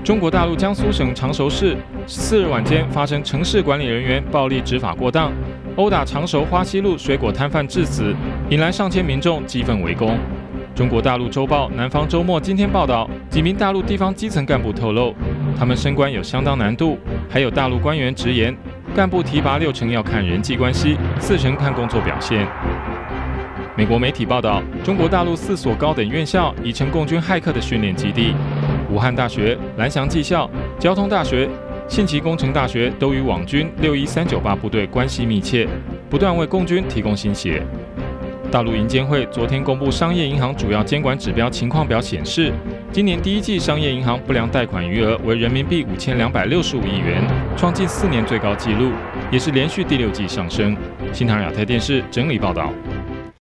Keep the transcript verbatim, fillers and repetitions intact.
中国大陆江苏省常熟市四日晚间发生城市管理人员暴力执法过当，殴打常熟花溪路水果摊贩致死，引来上千民众激愤围攻。中国大陆周报《南方周末》今天报道，几名大陆地方基层干部透露，他们升官有相当难度，还有大陆官员直言，干部提拔六成要看人际关系，四成看工作表现。美国媒体报道，中国大陆四所高等院校已成共军骇客的训练基地。武汉大学、蓝翔技校、交通大学、信息工程大学都与网军六一三九八部队关系密切，不断为共军提供新血。大陆银监会昨天公布商业银行主要监管指标情况表显示，今年第一季商业银行不良贷款余额为人民币五千两百六十五亿元，创近四年最高纪录，也是连续第六季上升。新唐亚太电视整理报道。